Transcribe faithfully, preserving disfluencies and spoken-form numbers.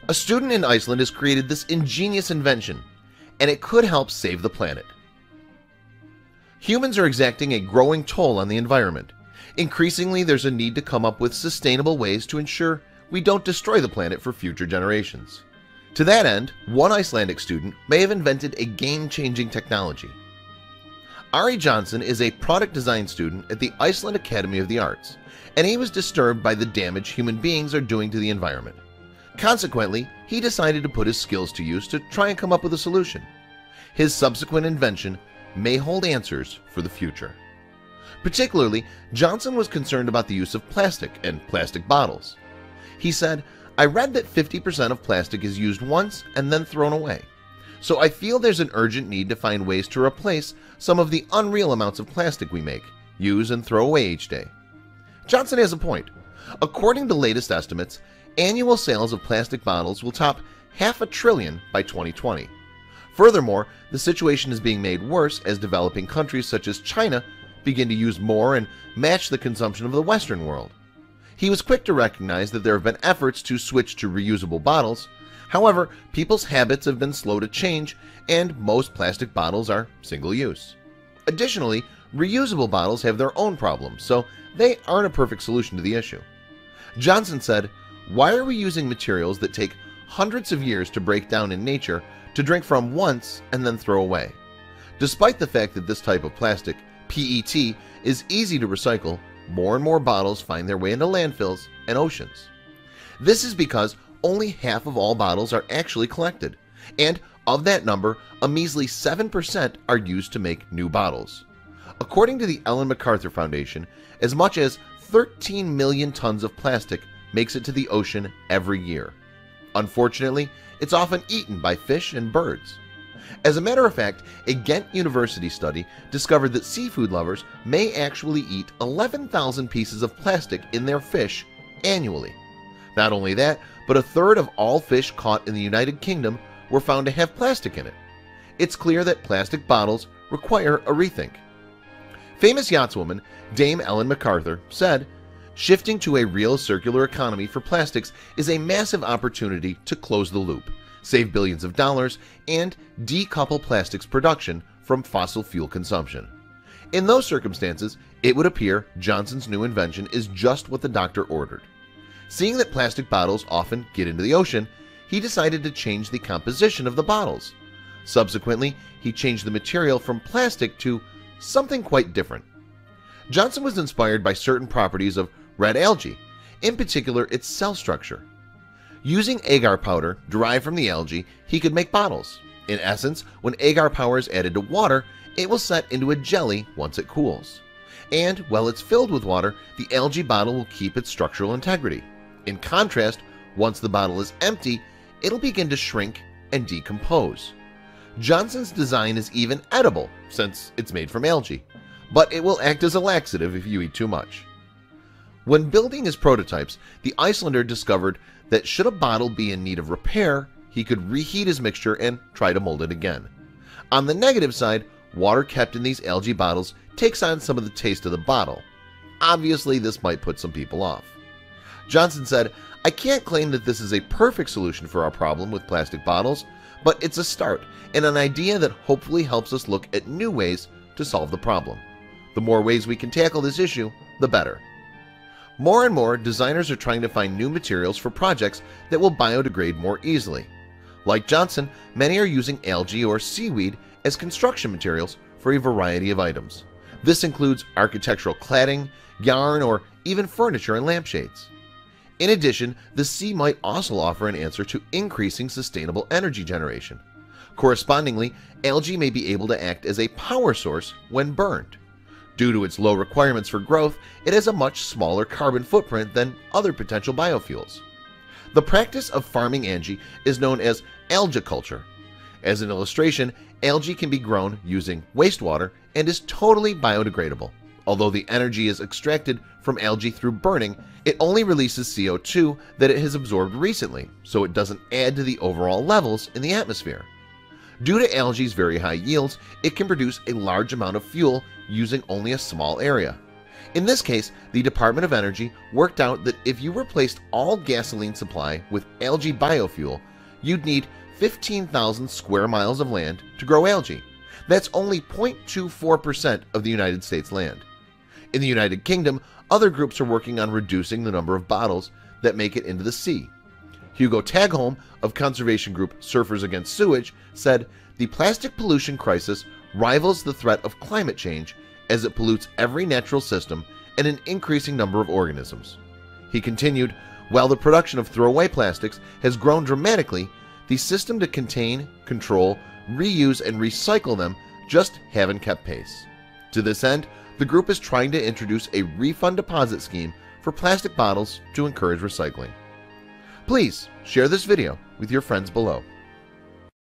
A student in Iceland has created this ingenious invention, and it could help save the planet. Humans are exacting a growing toll on the environment. Increasingly, there's a need to come up with sustainable ways to ensure we don't destroy the planet for future generations. To that end, one Icelandic student may have invented a game-changing technology. Ari Johnson is a product design student at the Iceland Academy of the Arts, and he was disturbed by the damage human beings are doing to the environment. Consequently, he decided to put his skills to use to try and come up with a solution. His subsequent invention may hold answers for the future. Particularly, Johnson was concerned about the use of plastic and plastic bottles. He said, "I read that fifty percent of plastic is used once and then thrown away. So I feel there's an urgent need to find ways to replace some of the unreal amounts of plastic we make, use, and throw away each day." Johnson has a point. According to latest estimates, annual sales of plastic bottles will top half a trillion by twenty twenty. Furthermore, the situation is being made worse as developing countries such as China begin to use more and match the consumption of the Western world. He was quick to recognize that there have been efforts to switch to reusable bottles. However, people's habits have been slow to change, and most plastic bottles are single-use. Additionally, reusable bottles have their own problems, so they aren't a perfect solution to the issue. Johnson said, "Why are we using materials that take hundreds of years to break down in nature to drink from once and then throw away? Despite the fact that this type of plastic, P E T, is easy to recycle, more and more bottles find their way into landfills and oceans. This is because only half of all bottles are actually collected, and of that number, a measly seven percent are used to make new bottles. According to the Ellen MacArthur Foundation, as much as thirteen million tons of plastic makes it to the ocean every year. Unfortunately, it's often eaten by fish and birds. As a matter of fact, a Ghent University study discovered that seafood lovers may actually eat eleven thousand pieces of plastic in their fish annually. Not only that, but a third of all fish caught in the United Kingdom were found to have plastic in it. It's clear that plastic bottles require a rethink. Famous yachtswoman Dame Ellen MacArthur said, "Shifting to a real circular economy for plastics is a massive opportunity to close the loop, save billions of dollars, and decouple plastics production from fossil fuel consumption." In those circumstances, it would appear Johnson's new invention is just what the doctor ordered. Seeing that plastic bottles often get into the ocean, he decided to change the composition of the bottles. Subsequently, he changed the material from plastic to something quite different. Johnson was inspired by certain properties of red algae, in particular its cell structure. Using agar powder derived from the algae, he could make bottles. In essence, when agar powder is added to water, it will set into a jelly once it cools. And while it's filled with water, the algae bottle will keep its structural integrity. In contrast, once the bottle is empty, it'll begin to shrink and decompose. Johnson's design is even edible since it's made from algae, but it will act as a laxative if you eat too much. When building his prototypes, the Icelander discovered that should a bottle be in need of repair, he could reheat his mixture and try to mold it again. On the negative side, water kept in these algae bottles takes on some of the taste of the bottle. Obviously, this might put some people off. Johnson said, "I can't claim that this is a perfect solution for our problem with plastic bottles, but it's a start and an idea that hopefully helps us look at new ways to solve the problem. The more ways we can tackle this issue, the better." More and more, designers are trying to find new materials for projects that will biodegrade more easily. Like Johnson, many are using algae or seaweed as construction materials for a variety of items. This includes architectural cladding, yarn, or even furniture and lampshades. In addition, the sea might also offer an answer to increasing sustainable energy generation. Correspondingly, algae may be able to act as a power source when burned. Due to its low requirements for growth, it has a much smaller carbon footprint than other potential biofuels. The practice of farming algae is known as algiculture. As an illustration, algae can be grown using wastewater and is totally biodegradable. Although the energy is extracted from algae through burning, it only releases C O two that it has absorbed recently, so it doesn't add to the overall levels in the atmosphere. Due to algae's very high yields, it can produce a large amount of fuel using only a small area. In this case, the Department of Energy worked out that if you replaced all gasoline supply with algae biofuel, you'd need fifteen thousand square miles of land to grow algae. That's only zero point two four percent of the United States land. In the United Kingdom, other groups are working on reducing the number of bottles that make it into the sea. Hugo Tagholm of conservation group Surfers Against Sewage said, "The plastic pollution crisis rivals the threat of climate change as it pollutes every natural system and an increasing number of organisms." He continued, "While the production of throwaway plastics has grown dramatically, the system to contain, control, reuse, and recycle them just haven't kept pace." To this end, the group is trying to introduce a refund deposit scheme for plastic bottles to encourage recycling. Please share this video with your friends below.